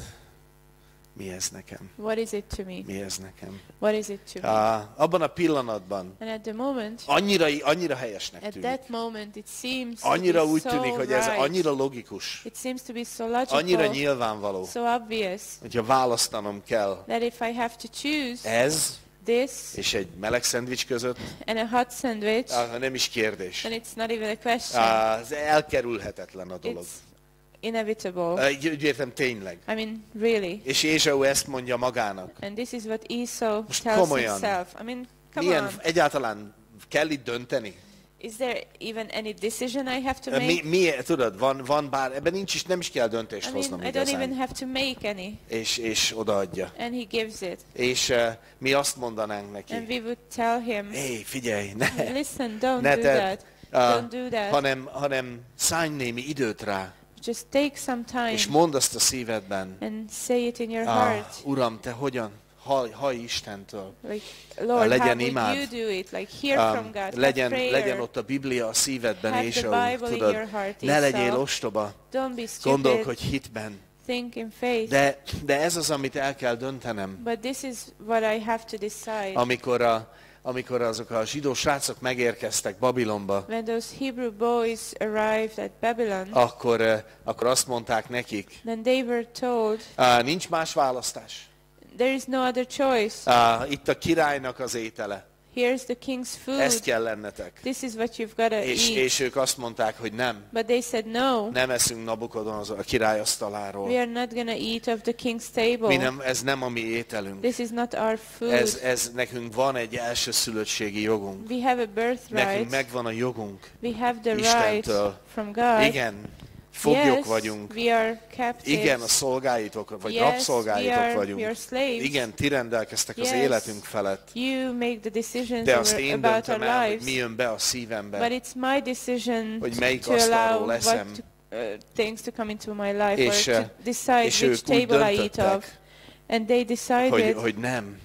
mi ez nekem? what is it to me? Mi ez nekem? What is it to me? Á, abban a pillanatban And at the moment, annyira, annyira helyesnek at tűnik. that moment, it seems to Annyira be úgy so tűnik, hogy ez right. annyira logikus, It seems to be so logical, annyira nyilvánvaló, so obvious, hogyha választanom kell that if I have to choose ez this és egy meleg szendvics között, and a hot sandwich, á, nem is kérdés. then it's not even a question. Á, ez elkerülhetetlen a dolog. It's inevitable. Á, Úgy úgy értem, tényleg. I mean, really. És Ézsau ezt mondja magának. And this is what Esau Most tells komolyan. himself. I mean, come Milyen on. egyáltalán kell itt dönteni? Is there even any decision I have to Mi, make? mi, tudod, van, van bár, ebben nincs is, nem is kell döntést I hoznom mean, I don't even igazán. have to make any. És, és odaadja. And he gives it. És uh, mi azt mondanánk And neki, we would tell him, hé, figyelj, ne, listen, don't ne do tedd, that. uh, Don't do that. hanem, hanem szállj némi időt rá, Just take some time és mondd azt a szívedben, and say it in your ah, heart. Uram, te hogyan, hallj, hallj Istentől, Like, Lord, legyen how would imád. you do it? Like, hear from Um, God. Have legyen, prayer. legyen ott a Biblia a szívedben, Have the Ézsau, Bible in tudod, your heart, ne legyél Esau. ostoba, Don't be gondolkodj stupid. hitben. Think in faith. De, de ez az, amit el kell döntenem, But this is what I have to decide. amikor, a, amikor azok a zsidó srácok megérkeztek Babilonba, When those Hebrew boys arrived at Babylon, akkor, eh, akkor azt mondták nekik, then they were told, "Á, nincs más választás. there is no other choice. Á, itt a királynak az étele. Here's the king's Ezt food. kell lennetek. This is what you've got to És, eat. és ők azt mondták, hogy nem. But they said, no, Nem eszünk Nabukodonozor a király asztaláról. we are not going to eat of the king's Mi table. nem, ez nem a mi ételünk. This is not our food. Ez, ez nekünk van egy első szülöttségi jogunk. We have a Nekünk birthright. megvan a jogunk. We have the right Istentől. from God. Igen, foglyok Yes, vagyunk. we are captives. Igen, a szolgáitok, vagy Yes, we rabszolgáitok are vagyunk. your slaves. Igen, ti rendelkeztek az Yes. életünk felett. You make the decisions De azt over, én about our döntöm el, hogy lives. mi jön be a But szívembe. it's my decision Hogy melyik to asztalról allow leszem. what to, uh, things to come into my life, És, or uh, to decide és which ők úgy table I eat döntöttek, of. And they Hogy, decided hogy nem.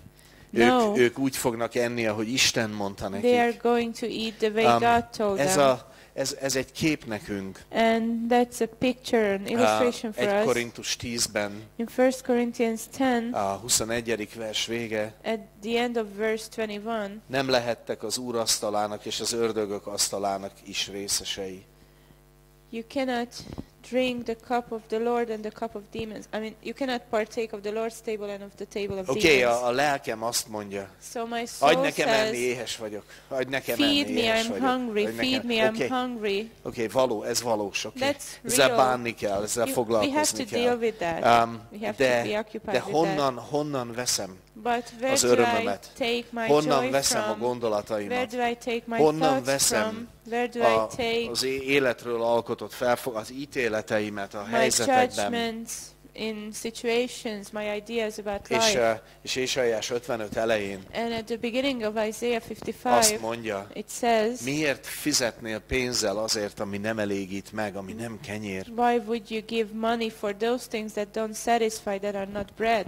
No. Ők, ők úgy fognak enni, ahogy Isten mondta They are nekik. going to eat the way Um, God told ez, them. a, ez, ez egy kép nekünk. And that's a picture, an illustration Uh, for egy us. Korintus tízben, In First Corinthians ten, a huszonegyedik vers vége, at the end of verse twenty-one, nem lehettek az Úr asztalának és az ördögök asztalának is részesei. you cannot drink the cup of the Lord and the cup of demons. I mean, you cannot partake of the Lord's table and of the table of Oké, okay, demons. a, a lelkem azt mondja, So my adj soul nekem enni, says, éhes vagyok. Adj nekem feed enni, me, éhes I'm vagyok. hungry, Adj feed nekem- me, I'm Oké, hungry. oké, való, ez valós, oké. That's Ezzel real. bánni kell, ezzel You- we have foglalkozni to deal kell. with that. Um, We have to be de, occupied de with honnan, honnan veszem But where az do I örömömet? take my Honnan joy veszem a from? Where gondolataimat? do I take my Honnan thoughts veszem from? Where do A, I take az é- életről alkotott felfog, az ítéleteimet a my helyzetekben. judgments in situations, my ideas about És, life? uh, és Ézsaiás ötvenöt elején And at the beginning of Isaiah azt fifty-five, mondja, it says, miért fizetnél pénzzel azért, ami nem elégít meg, ami nem kenyér? why would you give money for those things that don't satisfy, that are not bread?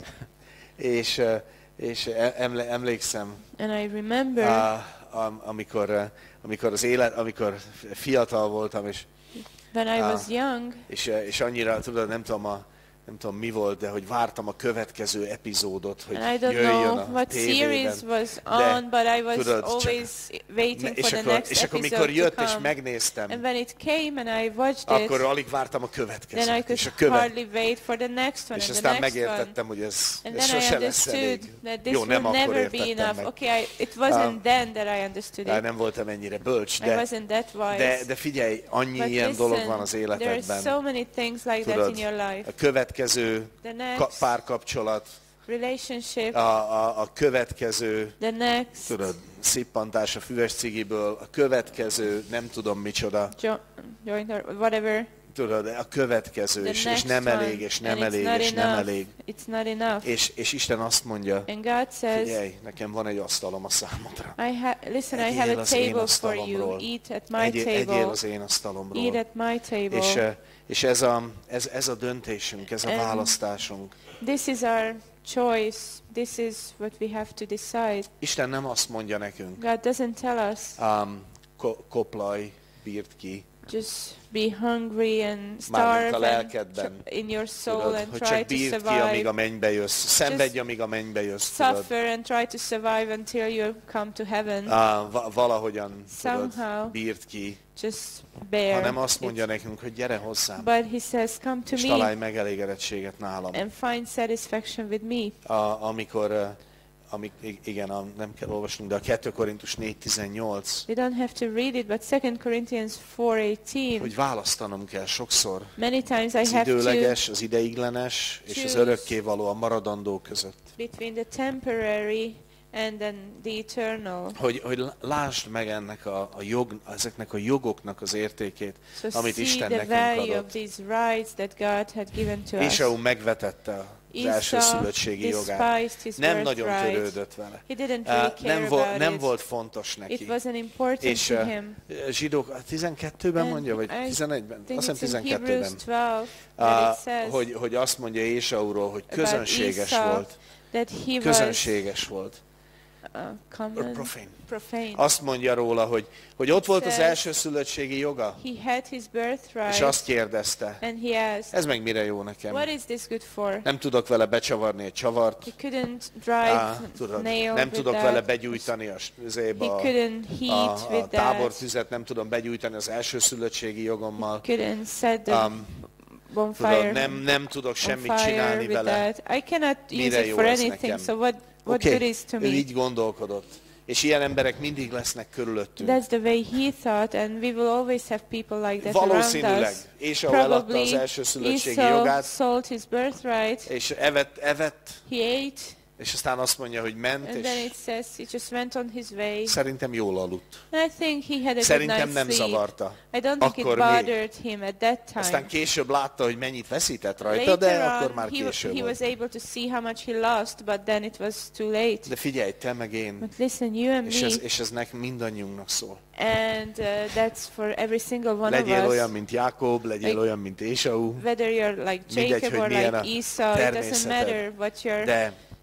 És, uh, és emle, emlékszem, And I remember uh, am, amikor, uh, amikor az élet, amikor fiatal voltam, és, when I Ah. was young, és, uh, és annyira, tudod, nem tudom, a, nem tudom mi volt, de hogy vártam a következő epizódot, hogy and I don't jöjjön know a what tévében. series was De, on, but I was tudod, csak- always waiting És for the akkor, next és akkor mikor episode jött to és come. megnéztem, And when it came and I watched akkor it, alig vártam a then I következőt. could És, a követ, hardly wait for the next one és and the aztán next one. megértettem, hogy ez, And ez then I sose lesz understood elég. that this Jó, will nem akkor never be értettem enough. meg. Okay, I, it wasn't Um, then that I understood Á, it. nem voltam ennyire bölcs, I de, wasn't that wise. de, de figyelj, annyi But ilyen listen, dolog van az there are életedben. so many things like that Tudod, in your life. a következő The ka- next párkapcsolat, relationship, a, a, a következő, the next tudod, szippantás a füves cigiből, a következő, nem tudom micsoda, jo- joint or whatever. tudod, a következő, The és, és next nem one, elég, és nem and it's elég, not és nem enough. elég. It's not enough. És, és Isten azt mondja, And God says, figyelj, nekem van egy asztalom a számodra. I ha- listen, I Egyél have a az én table for you. asztalomról. Eat at my Egyél, egyél table. az én asztalomról. Eat at my table. És, eh, és ez, a, ez, ez a döntésünk, ez a And- választásunk. This is our choice. This is what we have to decide. Isten nem azt mondja nekünk, God doesn't tell us, um, ko- koplaj, bírt ki, just be hungry and mármint starve a and lelkedben, tr- in your soul tudod, and hogy try csak to bírd ki, amíg survive. a mennybe jössz. Szenvedj, amíg a mennybe jössz, tudod. Suffer and try to survive until you come to heaven. Uh, va- valahogyan, tudod, Somehow. bírd ki, Just bear. hanem azt it. mondja nekünk, hogy gyere hozzám, But he says, come to és me találj megelégedettséget nálam. and find satisfaction with me. A, amikor, uh, amik, igen, a, nem kell olvasnunk, de a kettő Korintus négy tizennyolc, We don't have to read it, but Second Corinthians four eighteen. hogy választanom kell sokszor Many times I az have to időleges, az ideiglenes és az choose örökkévaló, a maradandó között. between the temporary and then the eternal. Hogy, hogy lásd meg ennek a, a jog, ezeknek a jogoknak az értékét, So amit see Isten the nekünk value of adott. these rights that God had given to us. Ésaú megvetette az első Esau szülöttségi jogát. despised his Nem nagyon birthright. törődött vele. He didn't Uh, really care nem, volt, about nem it. volt fontos It neki. wasn't important És to uh, him. zsidók a tizenkettőben And mondja, vagy I tizenegyben? think Azt hiszem it's in Hebrews tizenkettőben. twelve that it Uh, says hogy, hogy azt mondja Ésaúról, hogy about közönséges Esau volt. that he was Közönséges volt. uh, Or common, profane. profane. Azt mondja róla, hogy, hogy ott volt az Says- első szülöttségi joga, He had his birthright és azt kérdezte, and he asked, ez meg mire jó nekem? what is this good for? Nem tudok vele becsavarni egy csavart, He couldn't drive Á, tudod, nail nem with tudok that. vele begyújtani a, zébe He a, couldn't heat a, with a that. tábortüzet, nem tudom begyújtani az első szülöttségi jogommal. Couldn't set the Um, bonfire tudod, nem, nem tudok on semmit fire csinálni with vele. that. I cannot use Mire it jó for ez anything, nekem? so what, what Oké, good is to ő me? így gondolkodott. És ilyen emberek mindig lesznek körülöttünk. That's the way he thought, and we will always have people like that around Valószínűleg us. Ésaú eladta az Probably első szülöttségi Esau jogát, sold his birthright, és evett, evett, he ate, és aztán azt mondja, hogy ment, and then és it says he just went on his way. szerintem jól aludt. And I think he had a good Szerintem night's nem sleep. zavarta. I don't think it Akkor még. bothered him at that Aztán time. később látta, hogy mennyit veszített rajta, de Later akkor on, már he, késő he was volt. able to see how much he lost, but then it was too late. De figyelj, te meg én, But listen, you and és me, ez, és ez nek mindannyiunknak szól. and uh, that's for every single one Legyél of olyan, us. mint Jákob, legyél Like- olyan, mint Ésaú, Whether you're like Mindegy, Jacob hogy or milyen like a Esau, it doesn't természeted. matter what your de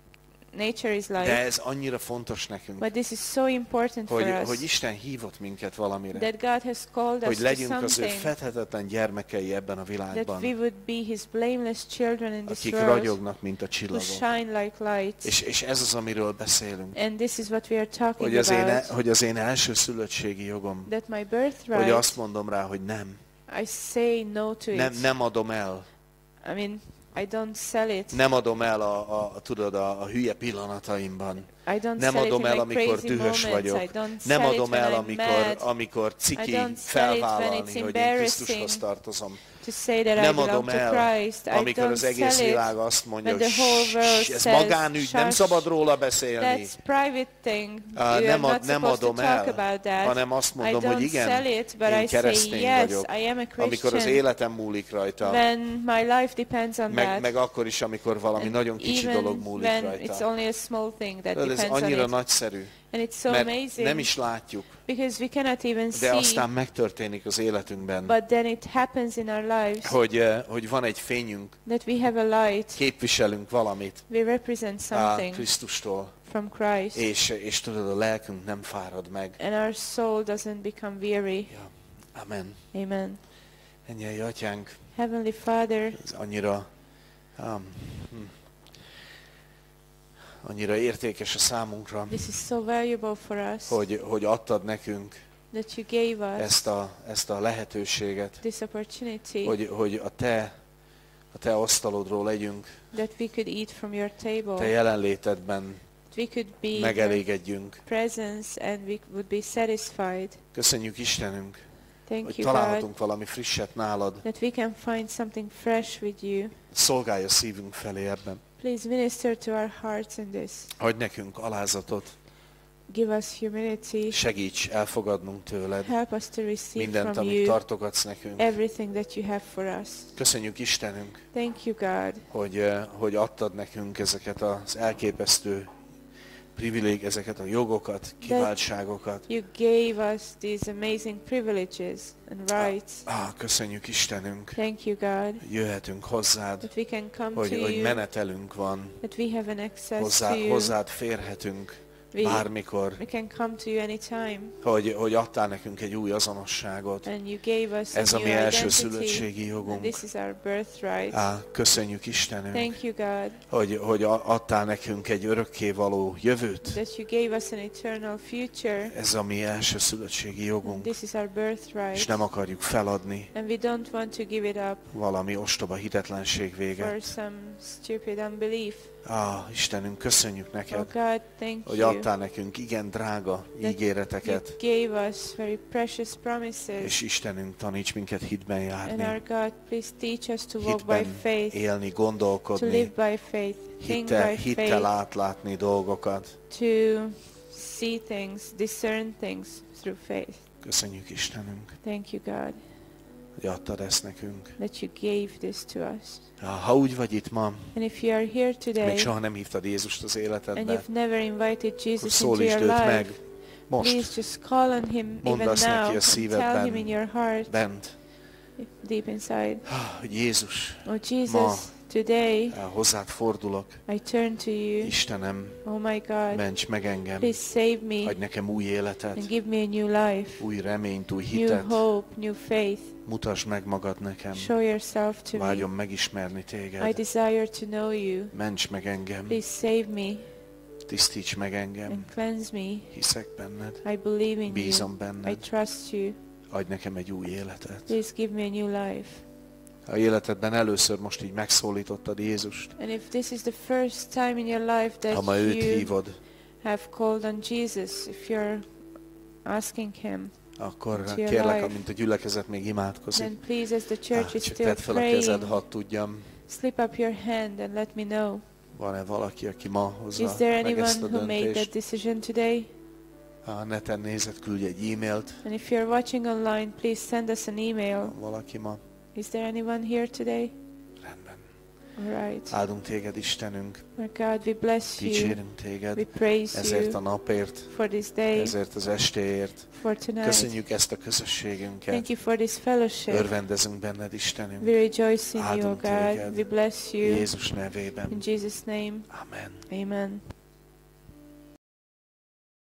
nature is De like. ez annyira fontos nekünk, But this is so important for hogy, us hogy Isten hívott minket valamire. that God has called Hogy us to legyünk az ő something, fedhetetlen gyermekei ebben a that we világban, would be His blameless children in this akik world, ragyognak, mint a who csillagok. shine like lights. És, és ez az, amiről beszélünk. And this is what we are talking Hogy az, én, about. hogy az én első szülöttségi jogom, That my hogy birthright, azt mondom rá, hogy nem. I say no to Nem, it. nem adom el. I mean, I don't sell it. Nem adom el a, a, tudod, a, a hülye pillanataimban. I don't Nem sell adom it in el, my amikor crazy dühös moments. vagyok. I don't Nem sell it adom when el, I'm amikor, mad. amikor I ciki don't sell it when felvállalni, it's hogy én embarrassing. Krisztushoz tartozom. To say that I Nem belong adom to el, Christ. I amikor don't az egész sell it világ azt mondja, when hogy the whole world "Ssss, ez says, magánügy, nem "Shush, szabad róla beszélni." That's private thing. Ah, You are nem, not ad, nem supposed to adom talk el, about that. hanem azt I mondom, don't hogy igen, sell it, but én I say keresztény yes, vagyok. I am a Amikor az Christian. életem múlik rajta, When my life depends on meg, that. meg akkor is, amikor valami And nagyon kicsi even dolog múlik when rajta. it's only a small thing that Tudod, ez depends on annyira it. nagyszerű, And it's so mert amazing nem is látjuk, because we cannot even de see, aztán megtörténik az életünkben, but then it happens in our lives hogy, eh, hogy van egy fényünk, that we have a light, képviselünk valamit we represent a something Krisztustól, from Christ, és, és tudod, a lelkünk nem fárad meg. and our soul doesn't become weary. Ja. Amen. Amen. Ennyei Atyánk, Heavenly Father, ez annyira, um, hm, annyira értékes a számunkra, this is so valuable for us hogy, hogy adtad nekünk that you gave us ezt a, ezt a lehetőséget, this opportunity hogy, hogy a te, a te asztalodról legyünk, that we could eat from your te table, jelenlétedben that we could be in your megelégedjünk. presence and we would be satisfied. Köszönjük Istenünk, Thank hogy you, God, találhatunk valami frisset nálad. that we can find something fresh with you. Szolgálj a szívünk felé ebben. Please minister to our hearts in this. Adj nekünk alázatot, Give us humility. segíts elfogadnunk tőled Help us to receive mindent, from amit you tartogatsz nekünk. everything that you have for us. Köszönjük Istenünk, Thank you, God, hogy, eh, hogy adtad nekünk ezeket az elképesztő privilég, ezeket a jogokat, kiváltságokat. you gave us these amazing privileges and rights. Ah, köszönjük Istenünk, Thank you, God, jöhetünk hozzád, that we can come hogy, to hogy you, menetelünk van, that we have an access hozzá, to you. hozzád férhetünk We, bármikor, we can come to you anytime. hogy, hogy adtál nekünk egy új azonosságot. And you gave us Ez a a mi new első identity. szülöttségi And jogunk. this is our birthright. Á, köszönjük Istenünk, Thank you, God, hogy, hogy a- adtál nekünk egy örökkévaló jövőt. that you gave us an eternal future. Ez a mi első szülöttségi And jogunk, this is our birthright. és nem akarjuk feladni And we don't want to give it up valami ostoba hitetlenség for véget. some stupid unbelief. Á, Istenünk, köszönjük Oh neked, God, thank hogy you adtál nekünk igen drága you ígéreteket, gave us very precious promises. és Istenünk, taníts minket hitben And járni, our God, please teach us to walk by hitben faith, élni, to live gondolkodni, by faith, think hittel, by hittel faith, átlátni dolgokat. to see things, discern things through faith. Köszönjük Istenünk, Thank you, God, hogy adtad ezt nekünk. that you gave this to us. Ha úgy vagy itt ma, And if you are here today még soha nem hívtad Jézust az and életedbe, you've never invited akkor Jesus into szólítsd your őt life, meg, most, please just call on him Mondd even azt neki a now. And tell szívedben, him in your heart, bent, deep inside, hogy Jézus, oh Jesus, Ma. today hozzád fordulok, I turn to you. Istenem, Oh my God, ments meg engem, please save me adj nekem új életet, and give me a new life, új reményt, új new hitet, hope, new faith. mutasd meg magad nekem, Show yourself to me. vágyom megismerni I téged, desire to know you. ments meg engem, Please save me tisztíts meg engem, and cleanse me. hiszek benned, I believe in bízom you. I benned, trust you. adj nekem egy új életet. Please give me a new life. A életedben először most így megszólítottad Jézust, And if this is the first time in your life ha ma that őt you hívod, have called on Jesus, if you're asking him, akkor to your kérlek, life, amint a gyülekezet még imádkozik, then please, as the church is csak still tedd fel a kezed, praying, hadd tudjam, slip up your hand and let me know. van-e valaki, aki ma hozza Is there meg ezt a anyone who made that döntést. decision today? Ha neten nézed, küldj egy e-mailt, And if you're watching online, please send us an email. valaki ma. Is there anyone here today? Rendben. All right. Áldunk téged, Istenünk, Our God, we bless you. dicsérünk We téged, praise ezért a you napért, for this day, ezért az estéért. for tonight. Köszönjük ezt a közösségünket, Thank you for this fellowship. örvendezünk benned, Istenünk, We rejoice in you, O Áldunk God. téged. We bless you. Jézus nevében. In Jesus' name, Amen. amen.